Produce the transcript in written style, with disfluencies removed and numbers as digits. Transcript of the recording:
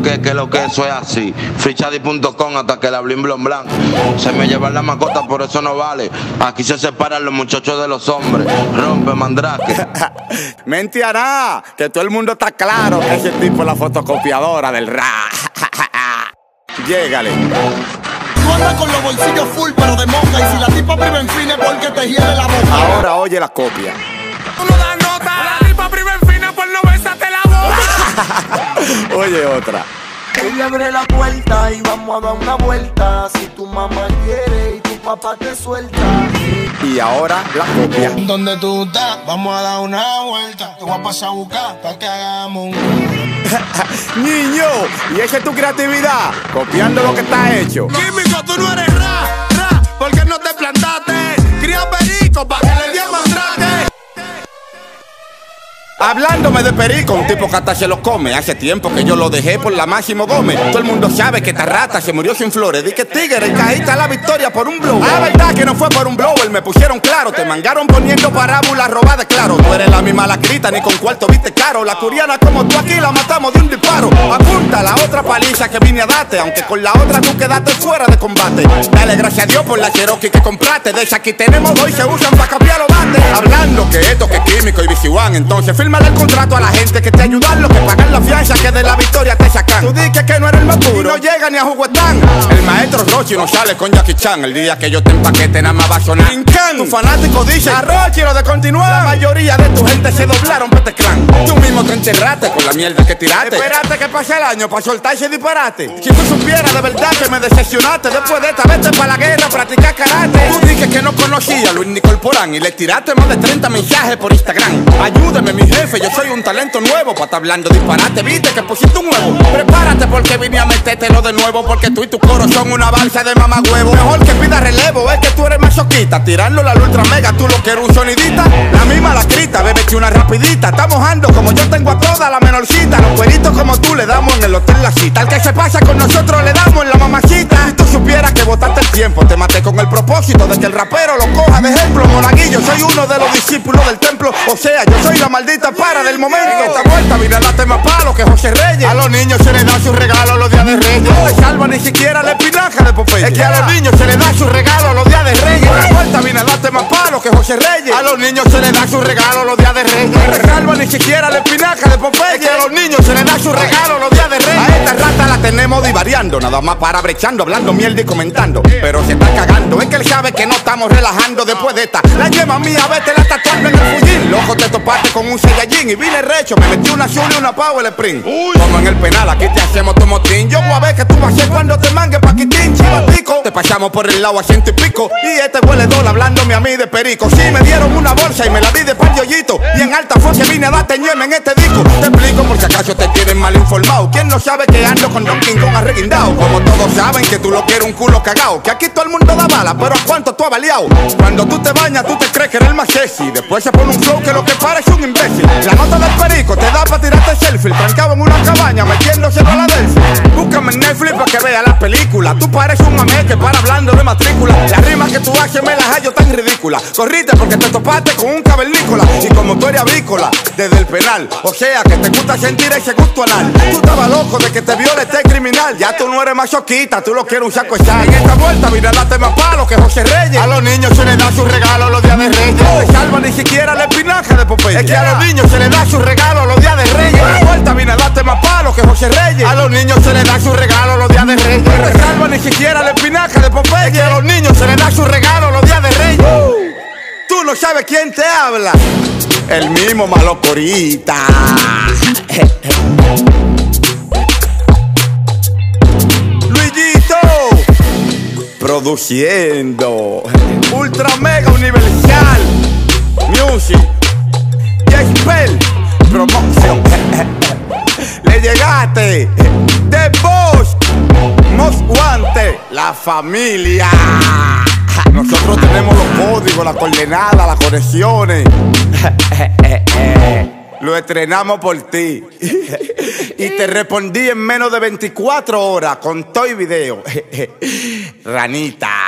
que lo que eso es así. Frichadi.com hasta que la blin blon blan. Se me lleva la mascota, por eso no vale. Aquí se separan los muchachos de los hombres. Rompe mandrake. Mentirá, que todo el mundo está claro que ese tipo es la fotocopiadora del rap. Llégale. Tú andas con los bolsillos full pero de moca. Y si la tipa priva en fin es porque te hiede la boca. Ahora oye la copia. Tú no das nota. La tipa priva en fina por no besarte la boca. Oye otra. Ella abre la puerta y vamos a dar una vuelta. Si tu mamá quiere y tu papá te suelta. Y ahora la copia. Donde tú estás, vamos a dar una vuelta. Te voy a pasar a buscar para que hagamos un... Niño, ¿y esa es tu creatividad? Copiando lo que está hecho. Químico, tú no eres porque no te plantaste. Cría perico pa' que le dé mandrake. Hablándome de perico, un tipo que hasta se lo come. Hace tiempo que yo lo dejé por la Máximo Gómez. Todo el mundo sabe que esta rata se murió sin flores. Di que tigre, y caíste a la victoria por un blower. Ah, verdad que no fue por un blower, me pusieron claro. Te mangaron poniendo parábolas robadas, claro. Tú eres la misma lacrita, ni con cuarto viste caro. La curiana como tú aquí la matamos de un disparo. Apunta la otra paliza que vine a darte, aunque con la otra tú quedaste fuera de combate. Dale gracias a Dios por la Cherokee que compraste. De esa aquí tenemos dos y se usan para cambiar los bates. Hablando que esto que es químico y VC1, entonces fírmale el contrato a la gente que te ayudan, los que pagan la fianza que de la victoria te sacan. Tú dices que no eres el más puro y no llega ni a Juguetán. El maestro Rochi no sale con Jackie Chan. El día que yo te empaquete nada más va a sonar Incan. Tu fanático dice a Rochi lo de continuar. La mayoría de tu gente se doblaron para este clan. Tú mismo te enterraste con la mierda que tiraste. Espérate que pase el año para soltar ese disparate. Si tú supieras de verdad que me decepcionaste, después de esta vete para la guerra a practicar karate. Tú dices que no conocía a Luis Nicol Porán y le tiraste más de 30 mensajes por Instagram. Ayúdeme mi jefe, yo soy un talento nuevo para estar hablando disparate. Viste que pusiste un huevo. Prepárate porque vine a metértelo de nuevo, porque tú y tu coro son una balsa de mamagüevo. Mejor que pida relevo, es que tú eres masoquista. Tirarlo la ultra mega, tú lo que eres un sonidita. La misma lacrita, bébete una rapidita. Está mojando como yo tengo a toda la menorcita. Los cueritos como tú le damos en el hotel la cita. Al que se pasa con nosotros le damos en la mamacita. Si tú supieras que botaste el tiempo, te maté con el propósito de que el rapero lo coja de ejemplo. Monaguillo, soy uno de los discípulos del templo. O sea, yo soy la maldita para del momento. Esta vuelta vine a darte más palo que José Reyes. A los niños se les da su regalo los días de Reyes. No le salva ni siquiera la espinaca de Popeye. Es que a los niños se les da su regalo los días de Reyes. Esta vuelta vine a darte más palo que José Reyes. A los niños se les da su regalo los días de Reyes. No le salva ni siquiera la espinaca de Popeye. Es que a los niños se les da su regalo los días de Reyes. A esta rata la tenemos divariando, nada más para brechando, hablando mierda y comentando. Pero se está cagando, es que él sabe que no estamos relajando. Después de esta, la yema mía, vete la tatuando en el fusil. Loco, te topaste con un Saiyajin y vine recho. Me metí una azul y una power sprint. Como en el penal, aquí te hacemos tu motín. Yo voy a ver que tú vas a hacer cuando te mangue paquitín. Chivatico, te pasamos por el lado a 100 y pico. Y este huele dólar hablándome a mí de perico. Sí, me dieron una bolsa y me la di de par de hoyito. Y en alta fue que vine a darte ñeme en este disco. Te explico por si acaso te tienen mal informado. ¿Quién no sabe que ando con Don King Kong arreguindado? Como todos saben que tú lo quieres un culo cagao. Que aquí todo el mundo da bala, pero ¿a cuánto tú has baleado? Cuando tú te bañas, tú te crees que eres el más sexy. Después se pone un flow que lo que parece un imbécil. La nota del perico te da para tirarte selfie. Trancado en una cabaña metiéndose para la Delphi. Búscame en Netflix para que vea las películas. Tú pareces un mamé que para hablando de matrícula. Las rimas que tú haces me las hallo tan ridículas. Corriste porque te topaste con un cavernícola. Y como tú eres avícola desde el penal, o sea que te gusta sentir ese gusto anal. Tú estabas loco de que te viole este criminal. Ya tú no eres masoquista, tú lo quieres un saco de sal. En esta vuelta vine a darte más palo que José Reyes. A los niños se les da su regalo los días de Reyes. No te salva ni siquiera la espinaca de Popeye. Es que a los niños se les da su regalo los días de Reyes. En esta vuelta vine a darte más palo que José Reyes. A los niños se les da su regalo los días de Reyes. No te salva ni siquiera la espinaca de Popeye. Es que a los niños se les da su regalo los días de Reyes. Tú no sabes quién te habla. El mismo Malocorita. Luisito produciendo Ultra Mega Universal Music Jespel Promotion. Le llegaste The Boss Most Wanted, la familia. Nosotros tenemos los códigos, las coordenadas, las conexiones. Lo estrenamos por ti. Y te respondí en menos de 24 horas con todo y video. Ranita.